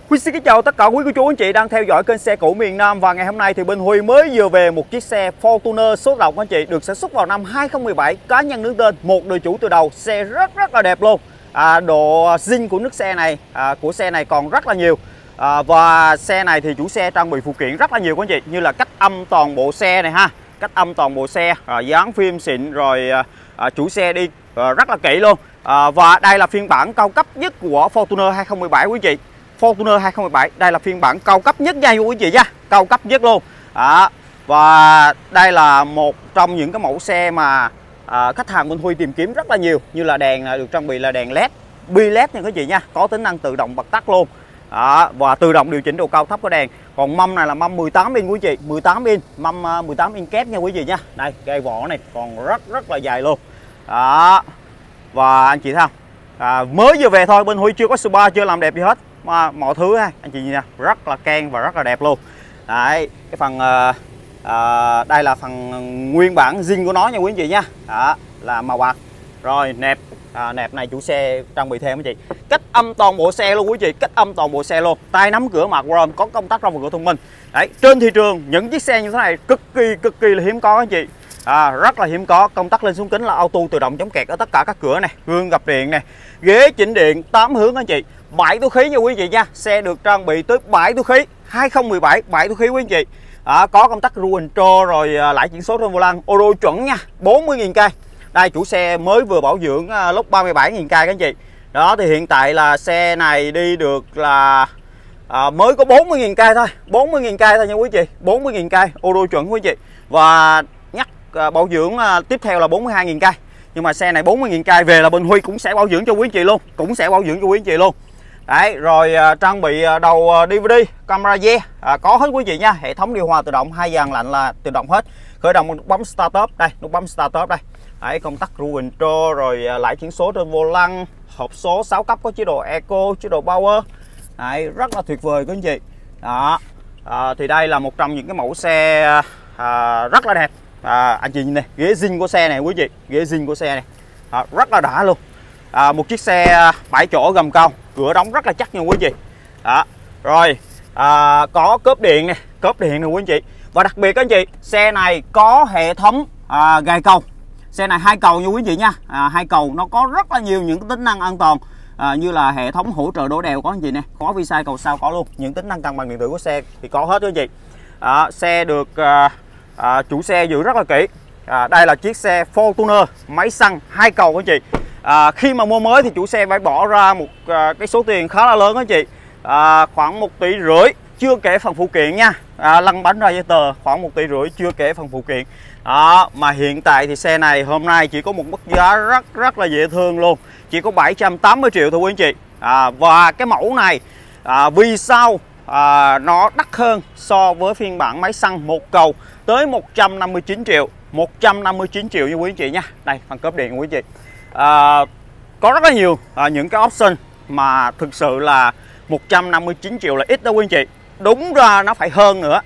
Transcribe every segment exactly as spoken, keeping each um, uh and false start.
Huy xin kính chào tất cả quý cô chú anh chị đang theo dõi kênh xe cũ miền Nam. Và ngày hôm nay thì bên Huy mới vừa về một chiếc xe Fortuner số rộng anh chị, được sản xuất vào năm hai không một bảy, cá nhân đứng tên, một đời chủ từ đầu, xe rất rất là đẹp luôn. À, độ zin của nước xe này à, của xe này còn rất là nhiều. À, và xe này thì chủ xe trang bị phụ kiện rất là nhiều anh chị, như là cách âm toàn bộ xe này ha, cách âm toàn bộ xe, à, dán phim xịn rồi à, chủ xe đi à, rất là kỹ luôn. À, và đây là phiên bản cao cấp nhất của Fortuner hai không một bảy quý chị. Fortuner hai không một bảy đây là phiên bản cao cấp nhất nha quý chị nha, cao cấp nhất luôn. À, và đây là một trong những cái mẫu xe mà à, khách hàng bên Huy tìm kiếm rất là nhiều, như là đèn được trang bị là đèn led, bi led nha quý chị nha, có tính năng tự động bật tắt luôn. À, và tự động điều chỉnh độ cao thấp của đèn. Còn mâm này là mâm mười tám inch quý chị, mười tám inch, mâm mười tám inch kép nha quý vị nha. Đây, cây vỏ này còn rất rất là dài luôn. Đó. Và anh chị thấy không? À, mới vừa về thôi, bên Huy chưa có spa, chưa làm đẹp gì hết. Mà mọi thứ ha, anh chị nhìn nha, rất là keng và rất là đẹp luôn. Đấy, cái phần à, à, đây là phần nguyên bản zin của nó nha quý anh chị nha. Đó, là màu bạc. Rồi nẹp, à, nẹp này chủ xe trang bị thêm anh chị. Cách âm toàn bộ xe luôn quý chị, cách âm toàn bộ xe luôn. Tay nắm cửa mặt chrome, có công tắc trong và cửa thông minh. Đấy, trên thị trường những chiếc xe như thế này cực kỳ cực kỳ là hiếm có anh chị. À, rất là hiếm có. Công tắc lên xuống kính là auto tự động chống kẹt ở tất cả các cửa này, gương gập điện này, ghế chỉnh điện tám hướng anh chị. Bảy túi khí nha quý chị nha. Xe được trang bị tới bảy túi khí hai không một bảy, bảy túi khí quý anh chị. À, có công tắc cruise control rồi lại chuyển số trên vô lăng, ô tô chuẩn nha, bốn mươi nghìn cây. Đây chủ xe mới vừa bảo dưỡng lúc ba mươi bảy nghìn cây các anh chị. Đó thì hiện tại là xe này đi được là à, mới có bốn mươi nghìn cây thôi, bốn mươi nghìn cây thôi nha quý chị, bốn mươi nghìn cây, ô tô chuẩn quý chị. Và nhắc à, bảo dưỡng à, tiếp theo là bốn mươi hai nghìn cây. Nhưng mà xe này bốn mươi nghìn cây về là bên Huy cũng sẽ bảo dưỡng cho quý anh chị luôn, cũng sẽ bảo dưỡng cho quý anh chị luôn. Đấy, rồi à, trang bị à, đầu à, đê vê đê, camera rear à, có hết quý chị nha, hệ thống điều hòa tự động, hai dàn lạnh là tự động hết. Khởi động nút bấm start up đây, nút bấm start up đây. Đấy, công tắc cruise control rồi lại chuyển số trên vô lăng, hộp số sáu cấp có chế độ eco, chế độ power. Đấy, rất là tuyệt vời các anh chị. Đó. À, thì đây là một trong những cái mẫu xe à, rất là đẹp. À, anh chị nhìn này, ghế zin của xe này quý chị, ghế zin của xe này à, rất là đã luôn. À, một chiếc xe bảy chỗ gầm cao, cửa đóng rất là chắc nha quý chị. Đó. Rồi à, có cốp điện này, cốp điện này quý anh chị. Và đặc biệt các anh chị, xe này có hệ thống à, gài cầu. Xe này hai cầu nha quý chị nha, à, hai cầu nó có rất là nhiều những tính năng an toàn, à, như là hệ thống hỗ trợ đổ đèo có anh chị nè, có vi sai cầu sau có luôn, những tính năng cân bằng điện tử của xe thì có hết đó anh chị. À, xe được à, à, chủ xe giữ rất là kỹ. À, đây là chiếc xe Fortuner máy xăng hai cầu anh chị. À, khi mà mua mới thì chủ xe phải bỏ ra một à, cái số tiền khá là lớn anh chị, à, khoảng một tỷ rưỡi chưa kể phần phụ kiện nha. À, lăn bánh ra giấy tờ khoảng một tỷ rưỡi chưa kể phần phụ kiện. Đó, mà hiện tại thì xe này hôm nay chỉ có một mức giá rất rất là dễ thương luôn, chỉ có bảy trăm tám mươi triệu thôi quý anh chị. À, và cái mẫu này à, vì sao à, nó đắt hơn so với phiên bản máy xăng một cầu tới một trăm năm mươi chín triệu, một trăm năm mươi chín triệu như quý anh chị nha. Đây phần cốp điện của quý anh chị. À, có rất là nhiều à, những cái option mà thực sự là một trăm năm mươi chín triệu là ít đó quý anh chị. Đúng ra nó phải hơn nữa.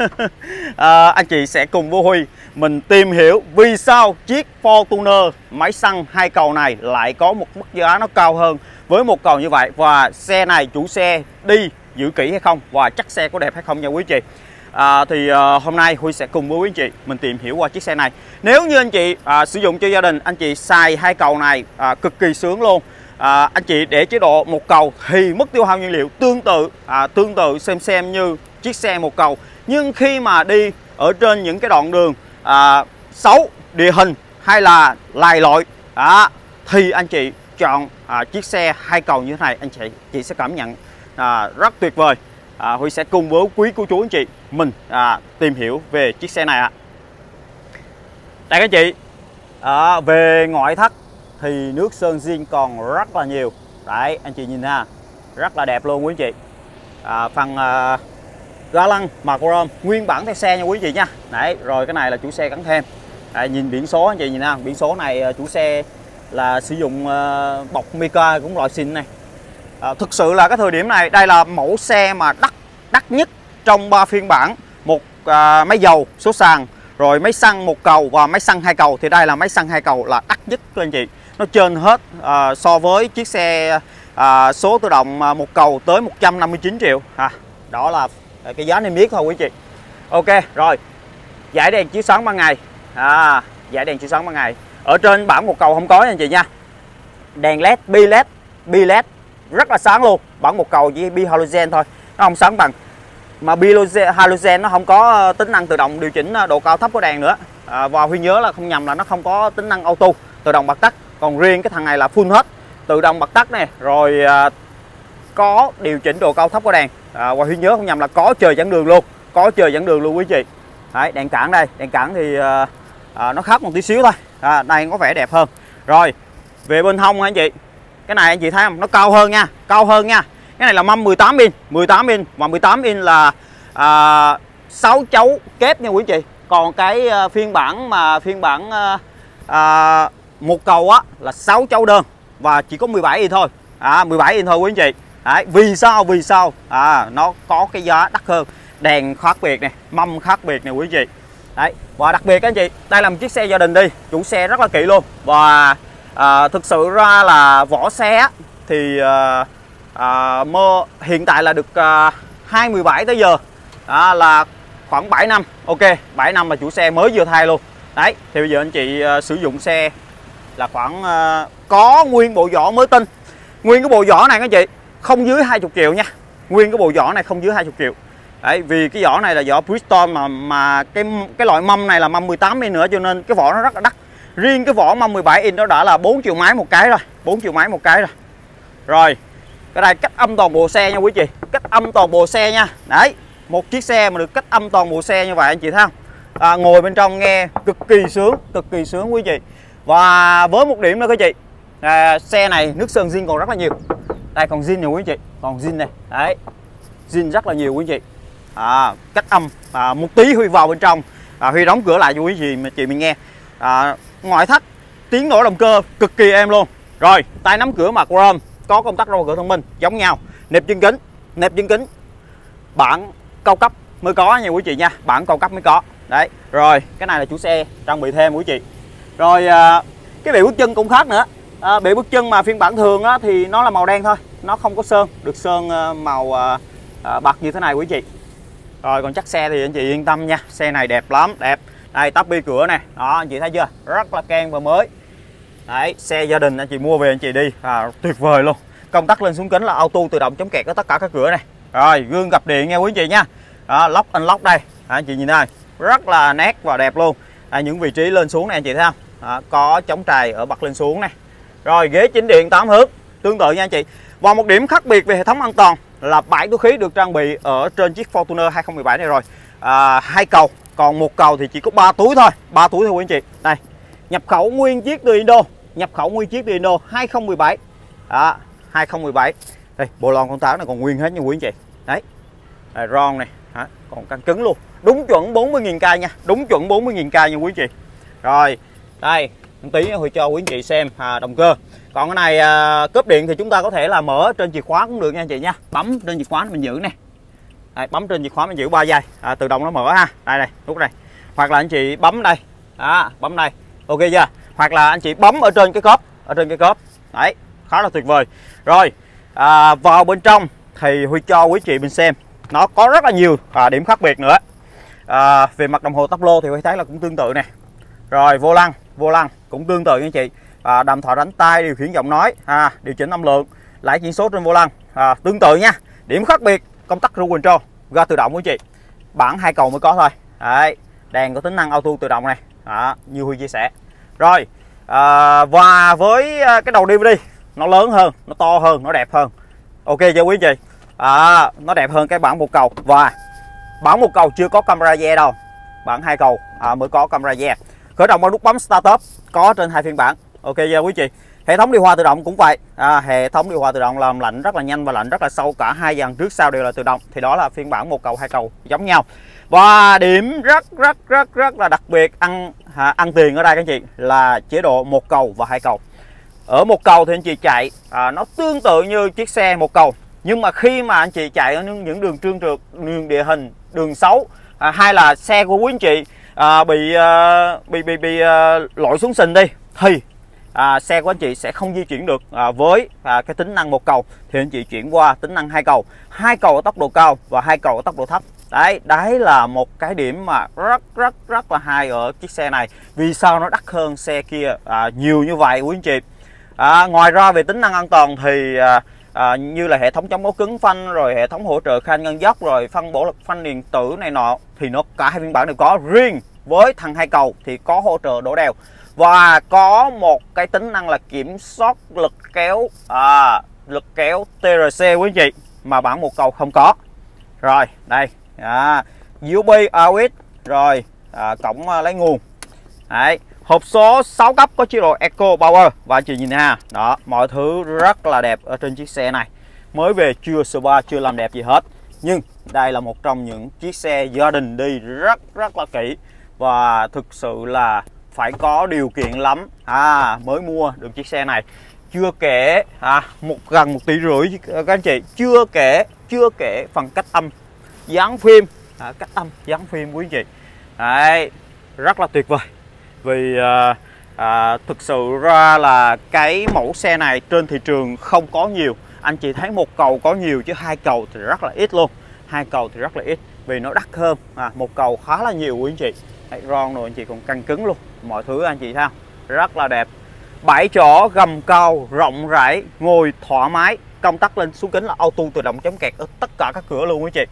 à, anh chị sẽ cùng vô Huy mình tìm hiểu vì sao chiếc Fortuner máy xăng hai cầu này lại có một mức giá nó cao hơn với một cầu như vậy. Và xe này chủ xe đi giữ kỹ hay không, và chắc xe có đẹp hay không nha quý chị. À, thì à, hôm nay Huy sẽ cùng với quý anh chị mình tìm hiểu qua chiếc xe này. Nếu như anh chị à, sử dụng cho gia đình, anh chị xài hai cầu này à, cực kỳ sướng luôn. À, anh chị để chế độ một cầu thì mức tiêu hao nhiên liệu tương tự à, tương tự xem xem như chiếc xe một cầu. Nhưng khi mà đi ở trên những cái đoạn đường à, xấu, địa hình hay là lầy lội à, thì anh chị chọn à, chiếc xe hai cầu như thế này, anh chị chị sẽ cảm nhận à, rất tuyệt vời. à, Huy sẽ cùng với quý cô chú anh chị mình à, tìm hiểu về chiếc xe này ạ. À. Đây các chị, à, về ngoại thất thì nước sơn zin còn rất là nhiều. Đấy anh chị nhìn ha, rất là đẹp luôn quý anh chị. à, Phần à, ga lăng mặt chrome nguyên bản theo xe nha quý anh chị nha. Đấy, rồi cái này là chủ xe gắn thêm. Đấy, nhìn biển số anh chị nhìn ha, biển số này chủ xe là sử dụng uh, bọc mica cũng loại xịn này. à, Thực sự là cái thời điểm này đây là mẫu xe mà đắt đắt nhất trong ba phiên bản. Một uh, máy dầu số sàn, rồi máy xăng một cầu và máy xăng hai cầu. Thì đây là máy xăng hai cầu là đắt nhất các anh chị, nó trên hết uh, so với chiếc xe uh, à, số tự động một cầu tới một trăm năm mươi chín triệu ha. Đó là cái giá niêm yết thôi quý chị. Ok rồi, dải đèn chiếu sáng ban ngày, à, dải đèn chiếu sáng ban ngày ở trên bản một cầu không có nha anh chị nha. Đèn led, bi led, bi led rất là sáng luôn. Bản một cầu chỉ bi halogen thôi, nó không sáng bằng. Mà bi halogen nó không có tính năng tự động điều chỉnh độ cao thấp của đèn nữa. À, và Huy nhớ là không nhầm là nó không có tính năng auto tự động bật tắt. Còn riêng cái thằng này là full hết, tự động bật tắt này, rồi à, có điều chỉnh độ cao thấp của đèn. À, và Huy nhớ không nhầm là có trời dẫn đường luôn, có trời dẫn đường luôn quý chị. Đấy, đèn cản đây, đèn cản thì à, à, nó khác một tí xíu thôi. À, đây có vẻ đẹp hơn. Rồi về bên hông anh chị, cái này anh chị thấy không, nó cao hơn nha, cao hơn nha. Cái này là mâm mười tám inch, mười tám inch và mười tám inch là à, sáu chấu kép nha quý chị. Còn cái uh, phiên bản mà phiên bản uh, uh, một cầu á là sáu chấu đơn và chỉ có mười bảy inch thôi. À, mười bảy inch thôi quý anh chị. Đấy, vì sao? Vì sao? À, nó có cái giá đắt hơn. Đèn khác biệt này, mâm khác biệt này quý anh chị. Đấy, và đặc biệt các anh chị, đây là một chiếc xe gia đình đi, chủ xe rất là kỹ luôn. Và à, thực sự ra là vỏ xe thì à, à, mơ hiện tại là được à, hai mươi bảy tới giờ à, là khoảng bảy năm. Ok, bảy năm là chủ xe mới vừa thay luôn. Đấy, thì bây giờ anh chị à, sử dụng xe là khoảng à, có nguyên bộ vỏ mới tinh. Nguyên cái bộ vỏ này các anh chị không dưới hai mươi triệu nha. Nguyên cái bộ vỏ này không dưới hai mươi triệu. Đấy, vì cái vỏ này là vỏ Bridgestone mà mà cái cái loại mâm này là mâm mười tám inch nữa cho nên cái vỏ nó rất là đắt. Riêng cái vỏ mâm mười bảy inch nó đã là bốn triệu mấy một cái rồi, bốn triệu mấy một cái rồi. Rồi, cái này cách âm toàn bộ xe nha quý chị, cách âm toàn bộ xe nha. Đấy, một chiếc xe mà được cách âm toàn bộ xe như vậy anh chị thấy không? À, ngồi bên trong nghe cực kỳ sướng, cực kỳ sướng quý chị. Và với một điểm nữa quý chị, à, xe này nước sơn zin còn rất là nhiều. Đây còn zin nhiều quý chị, còn zin này, đấy, zin rất là nhiều quý chị. À, cách âm à, một tí Huy vào bên trong, à, Huy đóng cửa lại cho quý chị mà chị mình nghe. À, ngoại thất tiếng nổ động cơ cực kỳ êm luôn. Rồi tay nắm cửa mặt chrome, có công tắc rô cửa thông minh giống nhau, nẹp chân kính, nẹp chân kính bản cao cấp mới có nha quý chị nha, bản cao cấp mới có. Đấy, rồi cái này là chủ xe trang bị thêm quý chị. Rồi à, cái bệ bước chân cũng khác nữa. À, bệ bước chân mà phiên bản thường á, thì nó là màu đen thôi, nó không có sơn, được sơn màu à, à, bạc như thế này quý chị. Rồi còn chắc xe thì anh chị yên tâm nha, xe này đẹp lắm, đẹp. Đây tắp bi cửa này, đó anh chị thấy chưa, rất là keng và mới. Đấy, xe gia đình anh chị mua về anh chị đi, à, tuyệt vời luôn. Công tắc lên xuống kính là auto tự động chống kẹt ở tất cả các cửa này. Rồi gương gập điện nha quý anh chị nha. Đó, lock unlock đây, à, anh chị nhìn đây, rất là nét và đẹp luôn. À, những vị trí lên xuống này anh chị thấy không, à, có chống trài ở bật lên xuống này. Rồi ghế chỉnh điện tám hướng tương tự nha anh chị. Và một điểm khác biệt về hệ thống an toàn là bãi túi khí được trang bị ở trên chiếc Fortuner hai không một bảy này rồi. À, hai cầu, còn một cầu thì chỉ có ba túi thôi, ba túi thôi quý anh chị. Đây, nhập khẩu nguyên chiếc từ Indo, nhập khẩu nguyên chiếc từ Indo hai không một bảy. Đó, hai không một bảy. Đây, bộ lon con táo này còn nguyên hết nha quý anh chị. Đấy. Đây, ron này, hả? Còn căng cứng luôn. Đúng chuẩn bốn mươi nghìn cây nha, đúng chuẩn bốn mươi nghìn cây nha quý anh chị. Rồi, đây, một tí Huy cho quý anh chị xem à, động cơ. Còn cái này à, cốp điện thì chúng ta có thể là mở trên chìa khóa cũng được nha anh chị nha. Bấm trên chìa khóa mình giữ nè. Đây, bấm trên chìa khóa mình giữ ba giây, à, tự động nó mở ha. Đây đây, nút đây. Hoặc là anh chị bấm đây. Đó, bấm đây. Ok chưa? Hoặc là anh chị bấm ở trên cái cốp, ở trên cái cốp. Đấy, khá là tuyệt vời. Rồi, à, vào bên trong thì Huy cho quý chị mình xem. Nó có rất là nhiều à, điểm khác biệt nữa. À, về mặt đồng hồ táp lô thì Huy thấy là cũng tương tự nè. Rồi vô lăng, vô lăng cũng tương tự nha anh chị. À, đàm thoại đánh tay, điều khiển giọng nói, à, điều chỉnh âm lượng, lại chuyển số trên vô lăng, à, tương tự nha. Điểm khác biệt công tắc cruise control, ga tự động của chị, bản hai cầu mới có thôi. Đấy, đèn có tính năng auto tự động này, à, như Huy chia sẻ. Rồi à, và với cái đầu đê vê đê nó lớn hơn, nó to hơn, nó đẹp hơn. Ok chưa quý chị? À, nó đẹp hơn cái bản một cầu, và bản một cầu chưa có camera rear đâu, bản hai cầu à, mới có camera rear. Khởi động bằng nút bấm start up có trên hai phiên bản. Ok chưa quý chị? Hệ thống điều hòa tự động cũng vậy. À, hệ thống điều hòa tự động làm lạnh rất là nhanh và lạnh rất là sâu, cả hai dàn trước sau đều là tự động. Thì đó là phiên bản một cầu hai cầu giống nhau. Và điểm rất rất rất rất là đặc biệt ăn à, ăn tiền ở đây các anh chị là chế độ một cầu và hai cầu. Ở một cầu thì anh chị chạy à, nó tương tự như chiếc xe một cầu, nhưng mà khi mà anh chị chạy ở những đường trơn trượt, đường địa hình, đường xấu, à, hay là xe của quý anh chị à, bị, à, bị bị bị à, lội xuống sình đi thì à, xe của anh chị sẽ không di chuyển được à, với à, cái tính năng một cầu, thì anh chị chuyển qua tính năng hai cầu, hai cầu ở tốc độ cao và hai cầu ở tốc độ thấp. Đấy, đấy là một cái điểm mà rất rất rất là hay ở chiếc xe này. Vì sao nó đắt hơn xe kia à, nhiều như vậy quý anh chị. À, ngoài ra về tính năng an toàn thì à, à, như là hệ thống chống bó cứng phanh, rồi hệ thống hỗ trợ khan ngăn dốc, rồi phân bổ lực phanh điện tử này nọ, thì nó cả hai phiên bản đều có. Riêng với thằng hai cầu thì có hỗ trợ đổ đèo và có một cái tính năng là kiểm soát lực kéo à, lực kéo tê rờ xê quý anh chị, mà bản một cầu không có. Rồi đây à, u ét bê a u ích, rồi à, cổng à, lấy nguồn. Đấy, hộp số sáu cấp có chế độ Eco Power, và anh chị nhìn ha, đó, mọi thứ rất là đẹp ở trên chiếc xe này. Mới về chưa spa, chưa làm đẹp gì hết, nhưng đây là một trong những chiếc xe gia đình đi rất rất là kỹ, và thực sự là phải có điều kiện lắm à, mới mua được chiếc xe này. Chưa kể à, một gần một tỷ rưỡi các anh chị, chưa kể chưa kể phần cách âm, dán phim à, cách âm dán phim quý anh chị. Đấy, rất là tuyệt vời. Vì à, à, thực sự ra là cái mẫu xe này trên thị trường không có nhiều. Anh chị thấy một cầu có nhiều chứ hai cầu thì rất là ít luôn. Hai cầu thì rất là ít vì nó đắt hơn à, một cầu khá là nhiều quý anh chị. Đấy, ron rồi anh chị còn căng cứng luôn, mọi thứ anh chị thấy không, rất là đẹp. Bảy chỗ gầm cao rộng rãi, ngồi thoải mái, công tắc lên xuống kính là auto tự động chống kẹt ở tất cả các cửa luôn quý chị.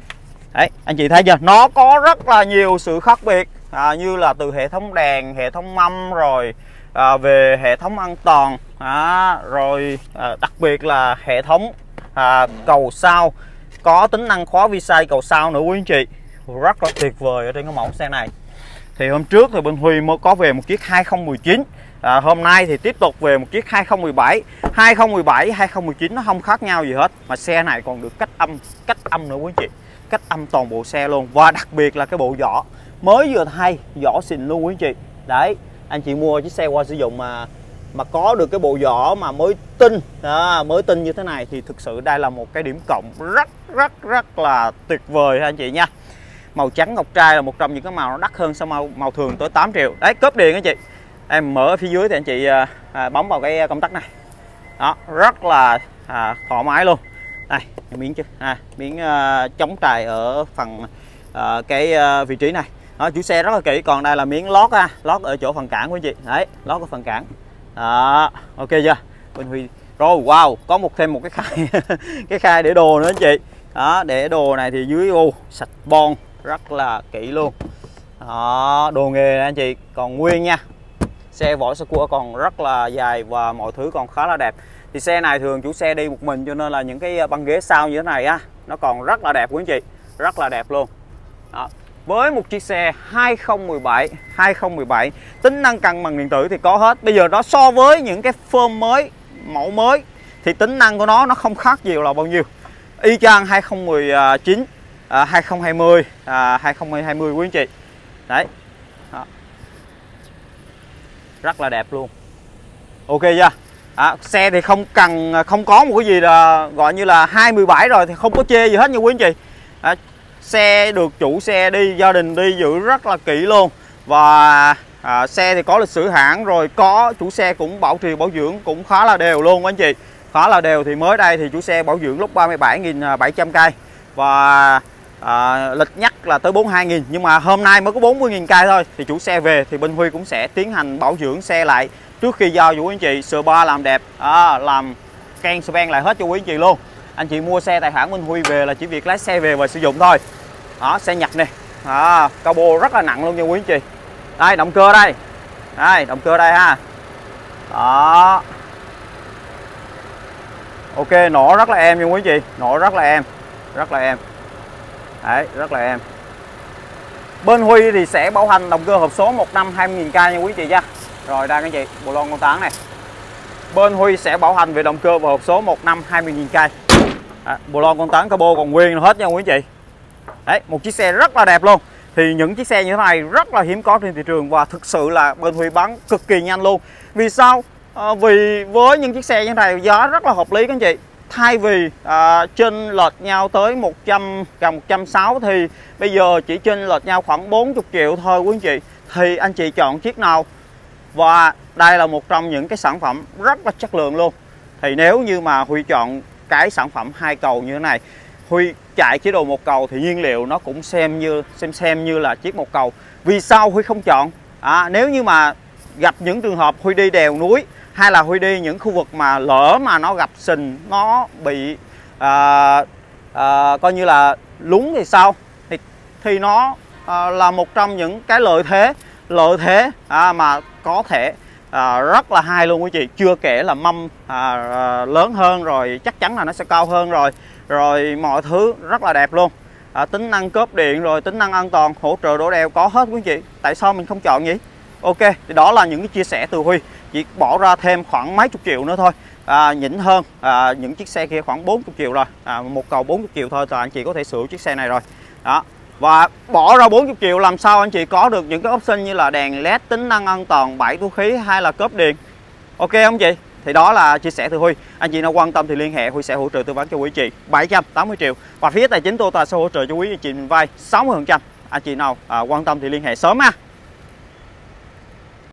Đấy, anh chị thấy chưa, nó có rất là nhiều sự khác biệt à, như là từ hệ thống đèn, hệ thống mâm, rồi à, về hệ thống an toàn à, rồi à, đặc biệt là hệ thống à, cầu sau, có tính năng khóa vi sai cầu sau nữa quý anh chị, rất là tuyệt vời ở trên cái mẫu xe này. Thì hôm trước thì bên Huy mới có về một chiếc hai không một chín, à, hôm nay thì tiếp tục về một chiếc hai không một bảy. hai không một bảy, hai không một chín nó không khác nhau gì hết, mà xe này còn được cách âm, cách âm nữa quý anh chị, cách âm toàn bộ xe luôn. Và đặc biệt là cái bộ vỏ mới vừa thay, vỏ xịn luôn quý anh chị. Đấy, anh chị mua chiếc xe qua sử dụng mà mà có được cái bộ vỏ mà mới tinh à, mới tinh như thế này thì thực sự đây là một cái điểm cộng rất rất rất là tuyệt vời anh chị nha. Màu trắng ngọc trai là một trong những cái màu nó đắt hơn so màu màu thường tới tám triệu. Đấy, cốp điện anh chị, em mở ở phía dưới thì anh chị à, bấm vào cái công tắc này, đó, rất là à, thoải mái luôn. Đây, miếng chứ à, miếng à, chống trải ở phần à, cái à, vị trí này. Đó, chủ xe rất là kỹ. Còn đây là miếng lót ha, lót ở chỗ phần cản quý chị. Đấy, lót ở phần cản. Đó, ok chưa? Bên Huy. Rồi, wow, có một thêm một cái khay cái khay để đồ nữa anh chị. Đó, để đồ này thì dưới ô sạch bon, rất là kỹ luôn. Đó, đồ nghề này anh chị, còn nguyên nha. Xe vỏ sơ cua còn rất là dài và mọi thứ còn khá là đẹp. Thì xe này thường chủ xe đi một mình cho nên là những cái băng ghế sau như thế này á, nó còn rất là đẹp quý anh chị, rất là đẹp luôn. Đó. Với một chiếc xe hai không một bảy, hai không một bảy, tính năng cân bằng điện tử thì có hết. Bây giờ nó so với những cái form mới, mẫu mới thì tính năng của nó nó không khác nhiều là bao nhiêu. Y chang hai không một chín, à, hai không hai không, à, hai không hai không quý anh chị. Đấy. Đó. Rất là đẹp luôn. Ok chưa? À, xe thì không cần không có một cái gì là gọi như là hai một bảy rồi thì không có chê gì hết nha quý anh chị. À, xe được chủ xe đi, gia đình đi giữ rất là kỹ luôn. Và à, xe thì có lịch sử hãng rồi, có chủ xe cũng bảo trì bảo dưỡng cũng khá là đều luôn anh chị. Khá là đều. Thì mới đây thì chủ xe bảo dưỡng lúc ba mươi bảy nghìn bảy trăm cây và à, lịch nhắc là tới bốn mươi hai nghìn, nhưng mà hôm nay mới có bốn mươi nghìn cây thôi. Thì chủ xe về thì bên Huy cũng sẽ tiến hành bảo dưỡng xe lại trước khi giao cho quý anh chị, spa làm đẹp, à, làm can span lại hết cho quý anh chị luôn. Anh chị mua xe tại hãng bên Huy về là chỉ việc lái xe về và sử dụng thôi. Đó, xe Nhật này, à, cabo rất là nặng luôn nha quý anh chị. Đây, động cơ đây, đây động cơ đây ha. Đó, ok, nổ rất là êm nha quý anh chị, nổ rất là êm, rất là êm. Đấy, rất là êm. Bên Huy thì sẽ bảo hành động cơ hộp số một năm hai mươi nghìn cây nha quý chị nha. Rồi đây các anh chị, bộ lon con tán này. Bên Huy sẽ bảo hành về động cơ và hộp số một năm hai mươi nghìn cây. À, bộ lon con tán cabo còn nguyên hết nha quý chị. Đấy, một chiếc xe rất là đẹp luôn. Thì những chiếc xe như thế này rất là hiếm có trên thị trường và thực sự là bên Huy bán cực kỳ nhanh luôn. Vì sao? À, vì với những chiếc xe như thế này giá rất là hợp lý các anh chị. Thay vì à, chênh lệch nhau tới một trăm gần một trăm sáu mươi thì bây giờ chỉ chênh lệch nhau khoảng bốn mươi triệu thôi quý anh chị. Thì anh chị chọn chiếc nào và đây là một trong những cái sản phẩm rất là chất lượng luôn. Thì nếu như mà Huy chọn cái sản phẩm hai cầu như thế này, Huy chạy chế độ một cầu thì nhiên liệu nó cũng xem như xem xem như là chiếc một cầu. Vì sao Huy không chọn? À, nếu như mà gặp những trường hợp Huy đi đèo núi hay là Huy đi những khu vực mà lỡ mà nó gặp sình, nó bị à, à, coi như là lún thì sao? Thì thì nó à, là một trong những cái lợi thế lợi thế à, mà có thể à, rất là hay luôn quý chị. Chưa kể là mâm à, à, lớn hơn rồi, chắc chắn là nó sẽ cao hơn rồi, rồi mọi thứ rất là đẹp luôn. À, tính năng cốp điện rồi tính năng an toàn, hỗ trợ đổ đèo có hết quý chị. Tại sao mình không chọn nhỉ? Ok, thì đó là những cái chia sẻ từ Huy. Chỉ bỏ ra thêm khoảng mấy chục triệu nữa thôi, à, nhỉnh hơn à, những chiếc xe kia khoảng bốn mươi triệu rồi, à, một cầu bốn mươi triệu thôi là anh chị có thể sửa chiếc xe này rồi đó. Và bỏ ra bốn mươi triệu làm sao anh chị có được những cái option như là đèn led, tính năng an toàn, bảy túi khí hay là cốp điện. Ok không chị? Thì đó là chia sẻ từ Huy. Anh chị nào quan tâm thì liên hệ, Huy sẽ hỗ trợ tư vấn cho quý chị bảy trăm tám mươi triệu. Và phía tài chính Toyota sẽ hỗ trợ cho quý chị mình vay sáu mươi phần trăm. Anh chị nào à, quan tâm thì liên hệ sớm ha.